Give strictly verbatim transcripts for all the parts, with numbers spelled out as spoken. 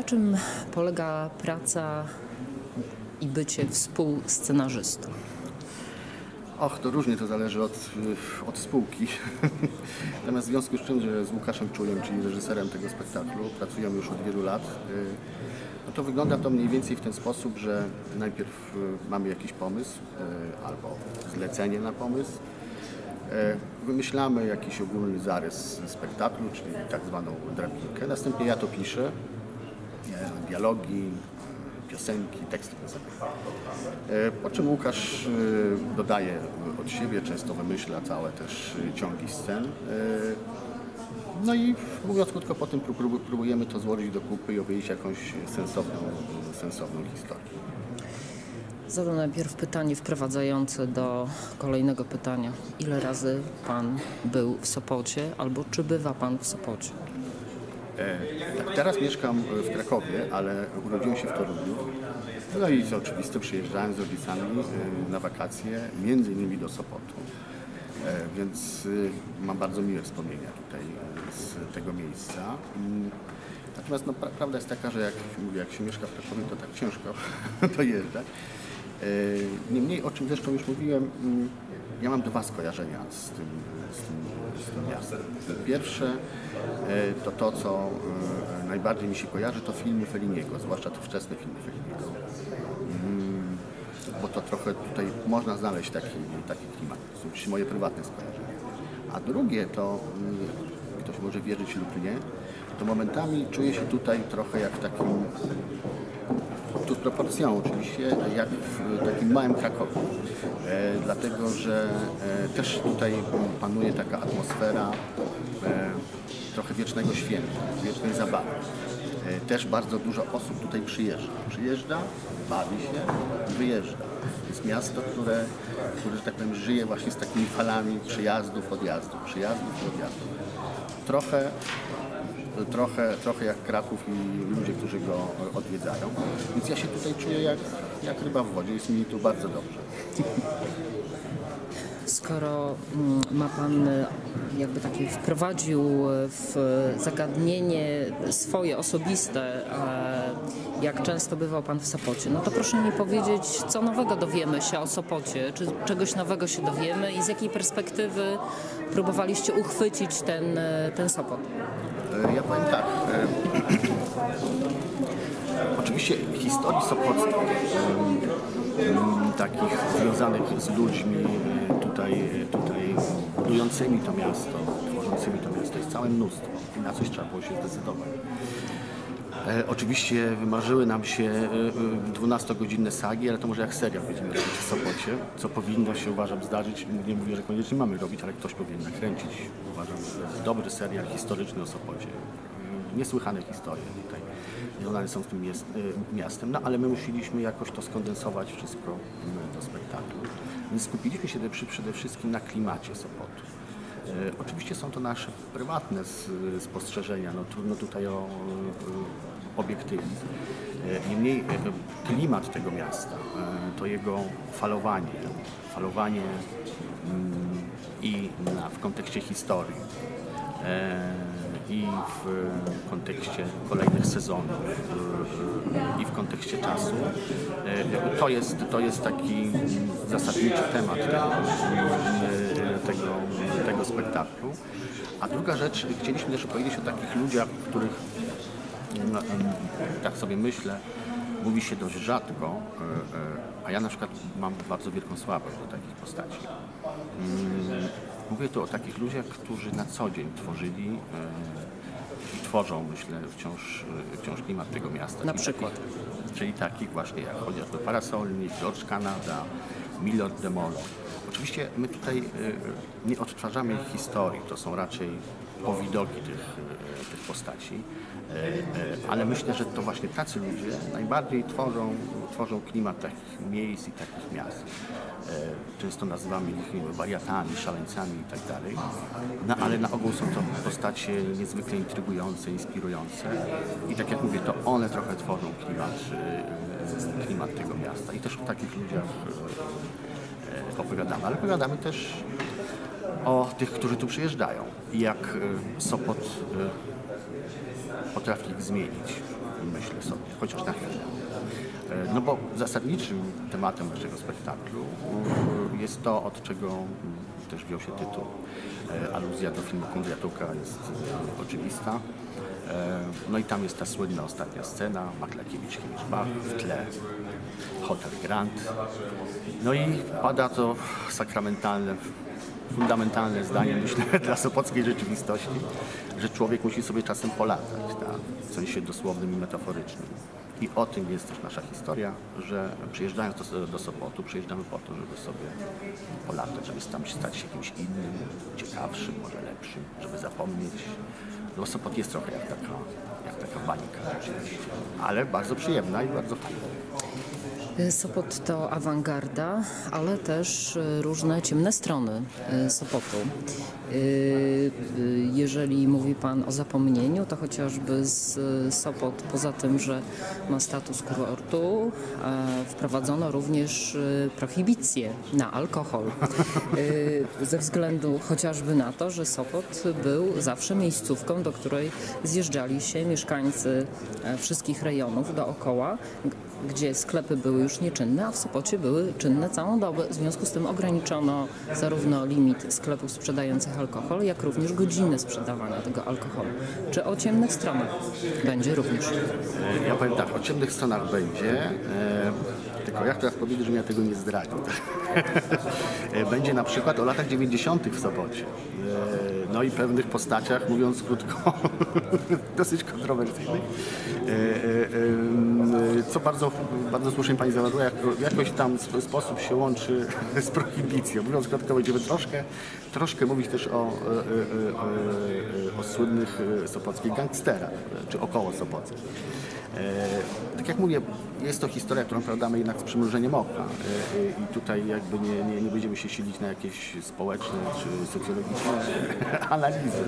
czym polega praca i bycie współscenarzystą? Och, to różnie to zależy od, od spółki. Natomiast w związku z czym, że z Łukaszem Czujem, czyli reżyserem tego spektaklu, pracujemy już od wielu lat, no to wygląda to mniej więcej w ten sposób, że najpierw mamy jakiś pomysł albo zlecenie na pomysł. Wymyślamy jakiś ogólny zarys spektaklu, czyli tak zwaną drabinkę. Następnie ja to piszę, dialogi, piosenki, teksty piosenki. Po czym Łukasz dodaje od siebie, często wymyśla całe też ciągi scen. No i mówiąc krótko, potem próbujemy to złożyć do kupy i obejść jakąś sensowną, sensowną historię. Zadam najpierw pytanie wprowadzające do kolejnego pytania. Ile razy Pan był w Sopocie albo czy bywa Pan w Sopocie? E, tak, teraz mieszkam w Krakowie, ale urodziłem się w Toruniu. No i co oczywiste, przyjeżdżałem z rodzicami na wakacje, między innymi do Sopotu. E, więc mam bardzo miłe wspomnienia tutaj z tego miejsca. Natomiast no, pra prawda jest taka, że jak, mówię, jak się mieszka w Krakowie, to tak ciężko dojeżdżać. Niemniej, o czym zresztą już mówiłem, ja mam dwa skojarzenia z tym, z tym, z tym miastem. Pierwsze to to, co najbardziej mi się kojarzy, to filmy Felliniego, zwłaszcza te wczesne filmy Felliniego. Bo to trochę tutaj można znaleźć taki, taki klimat. To są oczywiście moje prywatne skojarzenia. A drugie to, ktoś może wierzyć lub nie, to momentami czuję się tutaj trochę jak w takim, tu z proporcją oczywiście, jak w takim małym Krakowie. E, dlatego, że e, też tutaj panuje taka atmosfera e, trochę wiecznego święta, wiecznej zabawy. E, też bardzo dużo osób tutaj przyjeżdża. Przyjeżdża, bawi się, wyjeżdża. Jest miasto, które, które, że tak powiem, żyje właśnie z takimi falami przyjazdów, odjazdów, przyjazdów i odjazdów. Trochę Trochę, trochę jak Kraków i ludzie, którzy go odwiedzają. Więc ja się tutaj czuję jak, jak ryba w wodzie. Jest mi tu bardzo dobrze. Skoro ma Pan jakby takie wprowadził w zagadnienie swoje osobiste, jak często bywał Pan w Sopocie, no to proszę mi powiedzieć, co nowego dowiemy się o Sopocie? Czy czegoś nowego się dowiemy i z jakiej perspektywy próbowaliście uchwycić ten, ten Sopot? Ja powiem tak. E, oczywiście historii sopockiej, e, takich związanych z ludźmi tutaj, tutaj budującymi to miasto, tworzącymi to miasto jest całe mnóstwo i na coś trzeba było się zdecydować. E, oczywiście wymarzyły nam się dwunastogodzinne sagi, ale to może jak serial będziemy robić w Sopocie, co powinno się, uważam, zdarzyć. Nie mówię, że koniecznie mamy robić, ale ktoś powinien nakręcić. Uważam, że dobry serial historyczny o Sopocie. Niesłychane historie tutaj związane są z tym miastem, no ale my musieliśmy jakoś to skondensować wszystko do spektaklu. Więc skupiliśmy się przede wszystkim na klimacie Sopotu. E, oczywiście są to nasze prywatne spostrzeżenia, no trudno tutaj o e, obiektywizm. E, niemniej e, klimat tego miasta, e, to jego falowanie, falowanie mm, i na, w kontekście historii, e, i w kontekście kolejnych sezonów, i w kontekście czasu. To jest, to jest taki zasadniczy temat tego, tego, tego spektaklu. A druga rzecz, chcieliśmy też powiedzieć o takich ludziach, których, no, tak sobie myślę, mówi się dość rzadko, a ja na przykład mam bardzo wielką słabość do takich postaci. Mówię tu o takich ludziach, którzy na co dzień tworzyli i tworzą, myślę, wciąż, wciąż klimat tego miasta. Na czyli przykład? Takich, czyli takich właśnie jak chociażby Parasolnik, George Canada, Milord de Molo. Oczywiście my tutaj nie odtwarzamy ich historii, to są raczej powidoki tych, tych postaci, ale myślę, że to właśnie tacy ludzie najbardziej tworzą, tworzą klimat takich miejsc i takich miast. Często nazywamy ich wariatami, szaleńcami i tak dalej, no ale na ogół są to postacie niezwykle intrygujące, inspirujące i tak jak mówię, to one trochę tworzą klimat, klimat tego miasta i też o takich ludziach opowiadamy, ale opowiadamy też o tych, którzy tu przyjeżdżają i jak Sopot potrafi ich zmienić, myślę sobie, chociaż na chwilę. No bo zasadniczym tematem naszego spektaklu jest to, od czego też wziął się tytuł. Aluzja do filmu Kondratuka jest oczywista. No i tam jest ta słynna ostatnia scena, Maklakiewicz-Bach w tle, Hotel Grand. No i pada to sakramentalne, fundamentalne zdanie, myślę, dla sopockiej rzeczywistości, że człowiek musi sobie czasem polatać, tak? W sensie dosłownym i metaforycznym. I o tym jest też nasza historia, że przyjeżdżając do, do Sopotu, przyjeżdżamy po to, żeby sobie polatać, żeby tam stać się kimś innym, ciekawszym, może lepszym, żeby zapomnieć. No Sopot jest trochę jak taka, jak taka bańka oczywiście, ale bardzo przyjemna i bardzo fajna. Sopot to awangarda, ale też różne ciemne strony Sopotu. Jeżeli mówi Pan o zapomnieniu, to chociażby Sopot, poza tym, że ma status kurortu, wprowadzono również prohibicję na alkohol. Ze względu chociażby na to, że Sopot był zawsze miejscówką, do której zjeżdżali się mieszkańcy wszystkich rejonów dookoła, gdzie sklepy były już nieczynne, a w Sopocie były czynne całą dobę. W związku z tym ograniczono zarówno limit sklepów sprzedających alkohol, jak również godziny sprzedawania tego alkoholu. Czy o ciemnych stronach będzie również? Ja powiem tak, o ciemnych stronach będzie, e, tylko jak teraz powiedzieć, żebym ja tego nie zdradził. Będzie na przykład o latach dziewięćdziesiątych w Sopocie. E, no i pewnych postaciach, mówiąc krótko, dosyć kontrowersyjnych. E, e, e, co bardzo, bardzo słusznie Pani zauważyła, jak, w jakoś tam sposób się łączy z prohibicją. Mówiąc krótko, będziemy troszkę, troszkę mówić też o, o, o, o słynnych sopockich gangsterach, czy około sopockich. E, tak jak mówię, jest to historia, którą opowiadamy jednak z przymrużeniem oka e, i tutaj jakby nie, nie, nie będziemy się silić na jakieś społeczne czy socjologiczne analizy.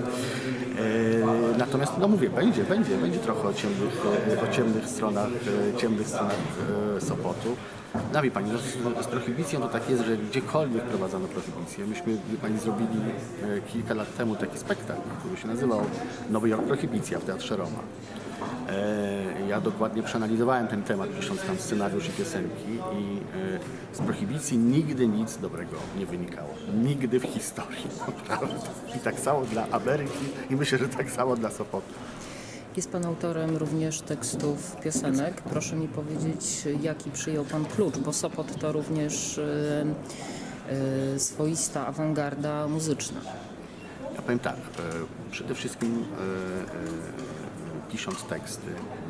E, natomiast, no mówię, będzie, będzie, będzie trochę o ciemnych, o ciemnych stronach, ciemnych stronach Sopotu. No wie Pani, no, z prohibicją to tak jest, że gdziekolwiek prowadzono prohibicję. Myśmy, wie Pani, zrobili kilka lat temu taki spektakl, który się nazywał Nowy Jork Prohibicja w Teatrze Roma. Ja dokładnie przeanalizowałem ten temat, pisząc tam scenariusz i piosenki i z prohibicji nigdy nic dobrego nie wynikało. Nigdy w historii, naprawdę. I tak samo dla Ameryki i myślę, że tak samo dla Sopotu. Jest Pan autorem również tekstów piosenek. Proszę mi powiedzieć, jaki przyjął Pan klucz, bo Sopot to również y, y, swoista awangarda muzyczna. Ja powiem tak, y, przede wszystkim y, y, pisząc teksty,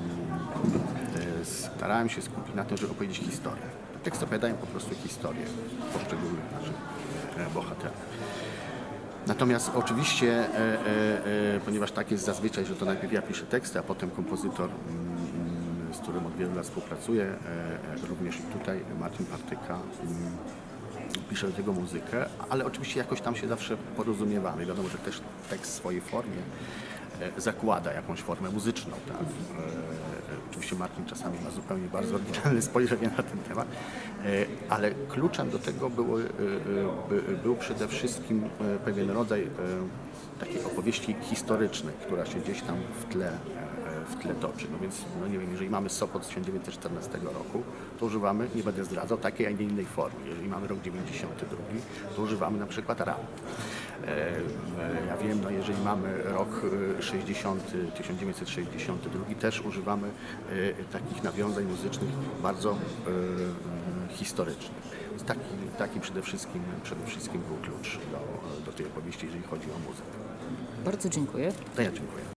y, starałem się skupić na tym, żeby opowiedzieć historię. Teksty opowiadają po prostu historię poszczególnych naszych y, bohaterów. Natomiast oczywiście, e, e, e, ponieważ tak jest zazwyczaj, że to najpierw ja piszę teksty, a potem kompozytor, mm, z którym od wielu lat współpracuję, e, e, również i tutaj Marcin Partyka, mm, pisze do tego muzykę, ale oczywiście jakoś tam się zawsze porozumiewamy. Wiadomo, że też tekst w swojej formie e, zakłada jakąś formę muzyczną. Tak? E, Oczywiście Marcin czasami ma zupełnie bardzo oryginalne spojrzenie na ten temat, ale kluczem do tego było, był przede wszystkim pewien rodzaj takiej opowieści historycznej, która się gdzieś tam w tle, w tle toczy. No więc, no nie wiem, jeżeli mamy Sopot z tysiąc dziewięćset czternastego roku, to używamy, nie będę zdradzał, takiej, a nie innej formy. Jeżeli mamy rok dziewięćdziesiąty drugi, to używamy na przykład rap. Ja wiem, no jeżeli mamy rok sześćdziesiąty, tysiąc dziewięćset sześćdziesiąty drugi, też używamy takich nawiązań muzycznych bardzo historycznych. Taki, taki przede wszystkim, przede wszystkim był klucz do, do tej opowieści, jeżeli chodzi o muzykę. Bardzo dziękuję. To ja dziękuję.